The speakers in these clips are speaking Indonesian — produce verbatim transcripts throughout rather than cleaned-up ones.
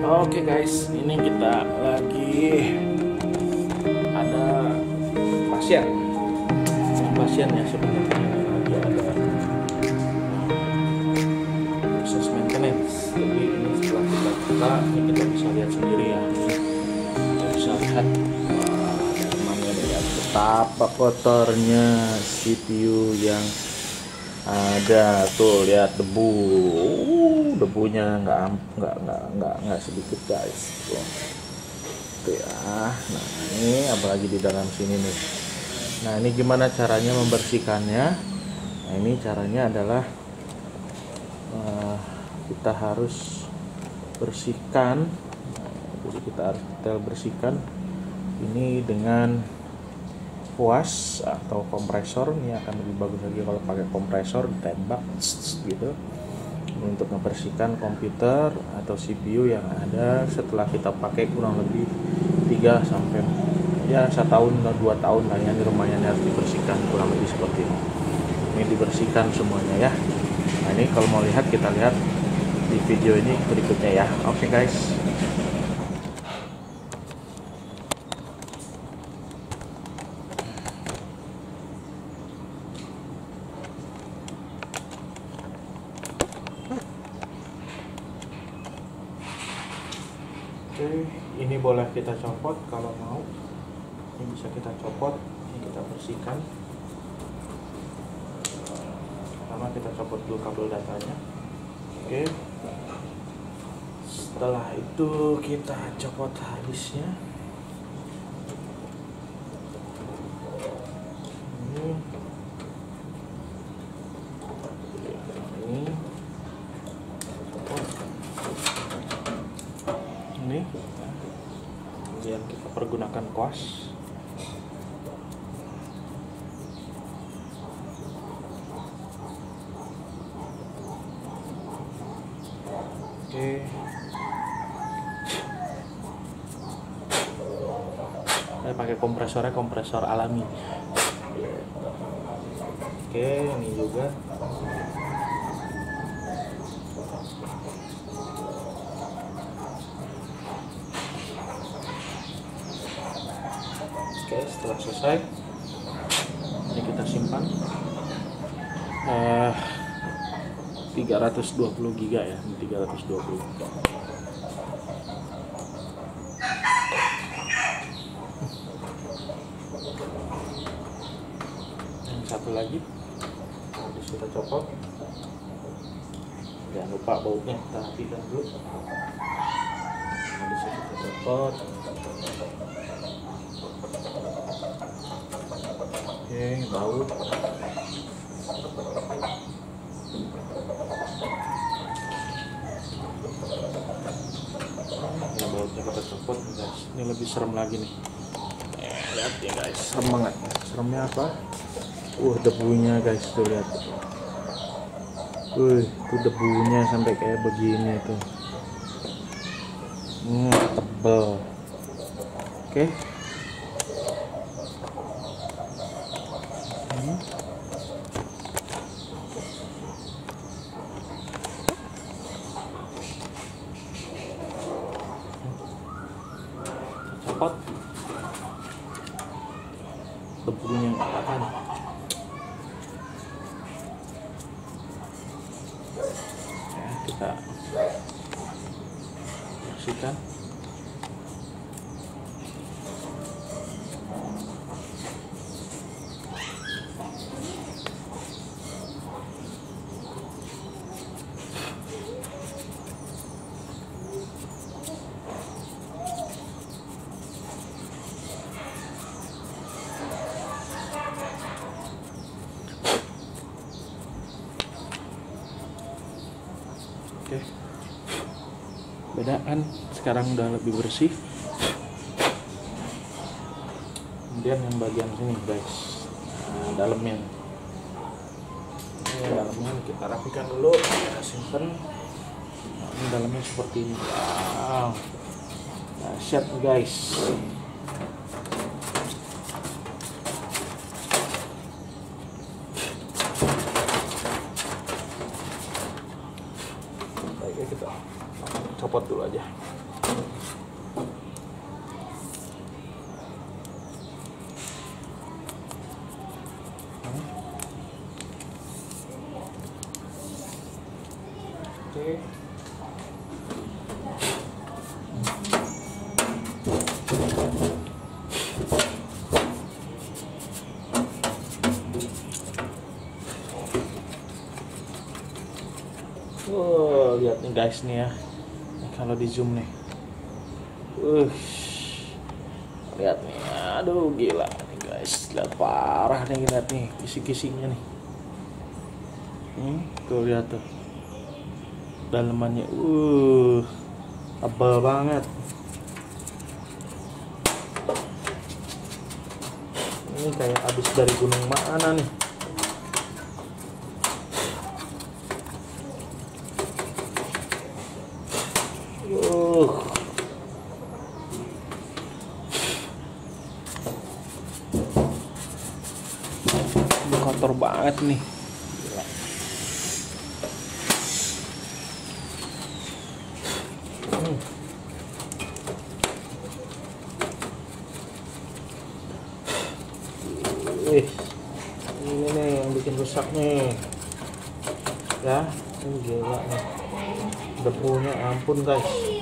Oke guys, ini kita lagi ada pasien. Ini pasien ya sebenarnya lagi ada proses maintenance. Jadi ini setelah kita buka, ini kita bisa lihat sendiri ya. Kita bisa lihat temannya lihat betapa kotornya C P U yang ada tuh, lihat debu, uh, debunya nggak nggak nggak nggak nggak sedikit guys, tuh, tuh ya. Nah ini apalagi di dalam sini nih. Nah ini gimana caranya membersihkannya? Nah ini caranya adalah uh, kita harus bersihkan. Nah, jadi kita harus detail bersihkan ini dengan puas atau kompresor. Ini akan lebih bagus lagi kalau pakai kompresor, ditembak gitu untuk membersihkan komputer atau C P U yang ada setelah kita pakai kurang lebih tiga sampai ya satu tahun atau dua tahun lah ya. Ini lumayan harus dibersihkan kurang lebih seperti ini. Ini dibersihkan semuanya ya. Nah ini kalau mau lihat, kita lihat di video ini berikutnya ya. Oke guys. Oke, ini boleh kita copot kalau mau. Ini bisa kita copot, ini kita bersihkan. Pertama kita copot dulu kabel datanya. Oke. Setelah itu kita copot harddisknya. Ini. Ini. Ini kemudian kita pergunakan kuas. Oke, saya pakai kompresornya kompresor alami. Oke, ini juga. Oke, setelah selesai ini kita simpan uh, tiga ratus dua puluh giga ya, tiga ratus dua puluh. Yang satu lagi harus kita copot. Jangan lupa bautnya kita rapikan dulu. Nah, bisa kita copot. Oke, baut. Ini bautnya kita copot guys. Ini lebih serem lagi nih. Eh, lihat ya guys, serem banget. Seremnya apa? Uh, debunya guys, tuh lihat. Uh, itu debunya sampai kayak begini tuh. Hmm, tebel. Oke. Copot debunya nggak apa-apa nih. Ya, kita bersihkan. Oke, beda kan, sekarang udah lebih bersih. Kemudian yang bagian sini guys, nah, dalamnya ini dalamnya kita rapikan dulu, kita simpen. Nah, ini dalamnya seperti ini. Wow, dahsyat guys. Baiknya kita Copot dulu aja. Oke. Wow, lihat nih guys nih ya. Kalau di zoom nih, uh, lihat nih, aduh gila nih guys, lihat parah nih, lihat nih kisi-kisinya nih, hmm, tuh lihat tuh, dalemannya, uh, tebal banget, ini kayak abis dari gunung mana nih. Uh. Ini kotor banget nih. Gila. Hmm. Wih, ini nih yang bikin rusak nih. Ya, ini gila nih. Debunya ampun guys.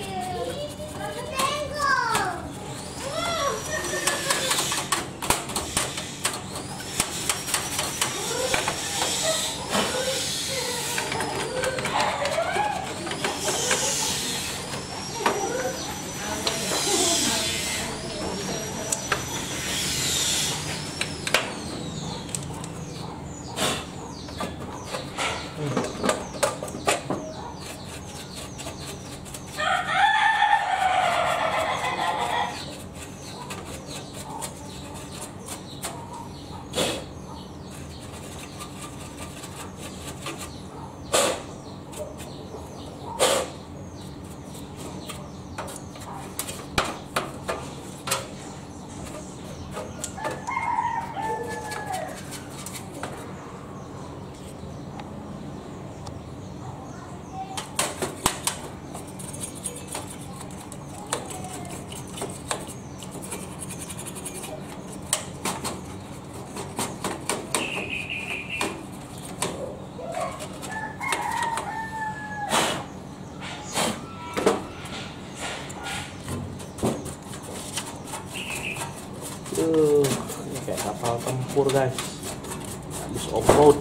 Uh, ini kayak kapal tempur guys, habis off road.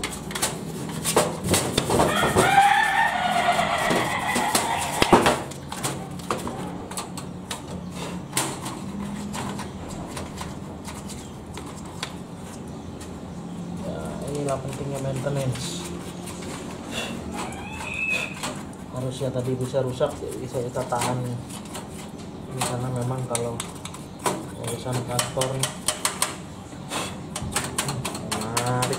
Nah, inilah pentingnya maintenance. Harusnya tadi bisa rusak, jadi saya tahan ini karena memang kalau urusan kantor menarik.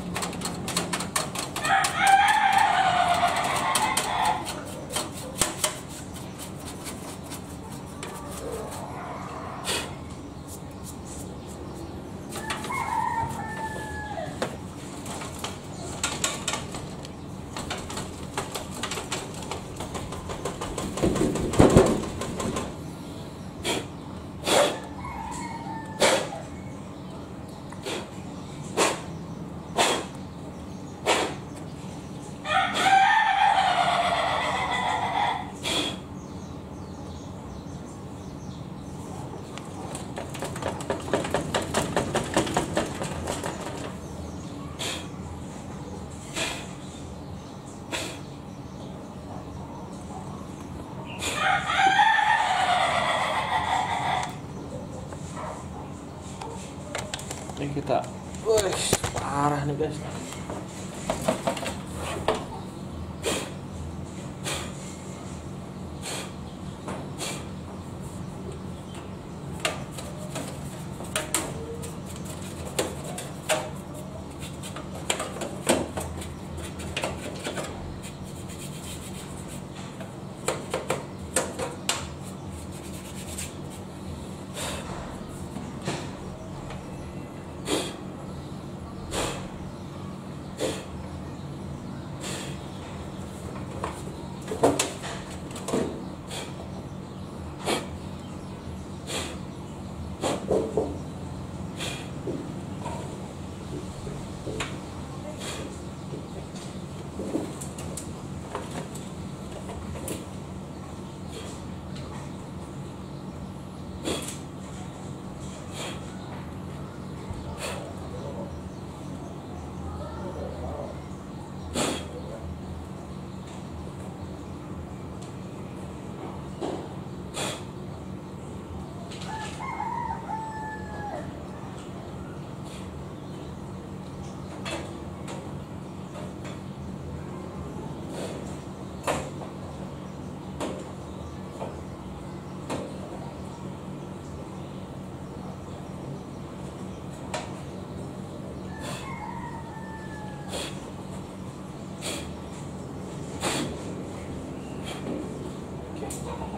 Ini kita, wih, parah nih guys. Oke.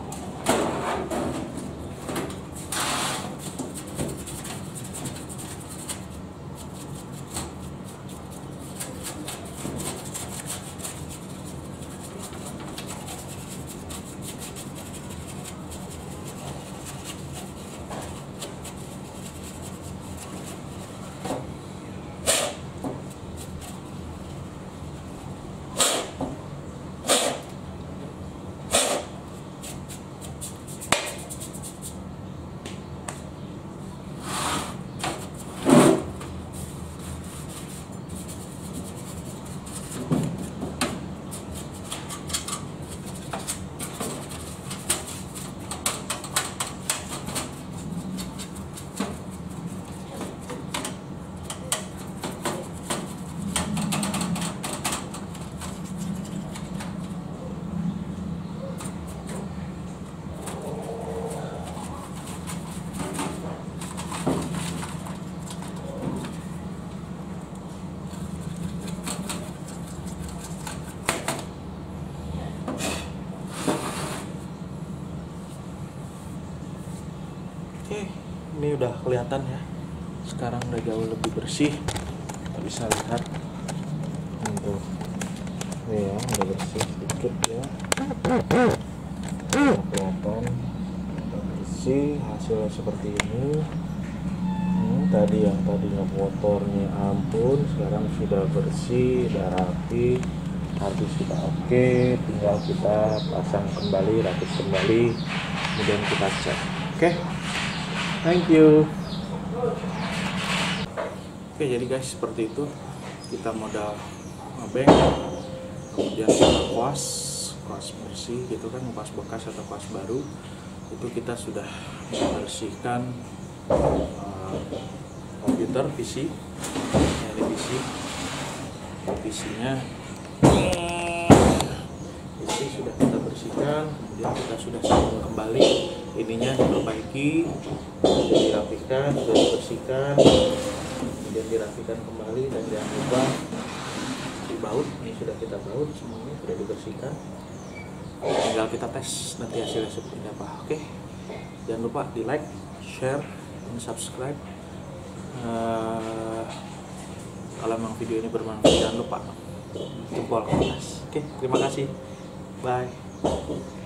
Oke, ini udah kelihatan ya. Sekarang udah jauh lebih bersih. Kita bisa lihat. Untuk ini ya, udah bersih sedikit ya. Udah kelihatan udah bersih, hasilnya seperti ini. Hmm, tadi yang tadinya kotornya ampun, sekarang sudah bersih, udah rapi. Habis sudah oke, tinggal kita pasang kembali, rapit kembali, kemudian kita cek. Oke. Thank you. Oke, jadi guys seperti itu kita modal ngebeng, kemudian kita kuas, kuas bersih gitu kan, kuas bekas atau kuas baru. Itu kita sudah membersihkan uh, komputer P C, ini P C, P C-nya, P C sudah kita bersihkan, kemudian kita sudah sambung kembali. Ininya diperbaiki, kemudian dirapikan, sudah dibersihkan, kemudian dirapikan kembali, dan jangan lupa dibaut. Ini sudah kita baut, semuanya sudah dibersihkan. Tinggal kita tes nanti hasilnya seperti apa. Oke, jangan lupa di like, share, dan subscribe. Uh, kalau memang video ini bermanfaat, jangan lupa jempol ke atas. Oke, terima kasih. Bye.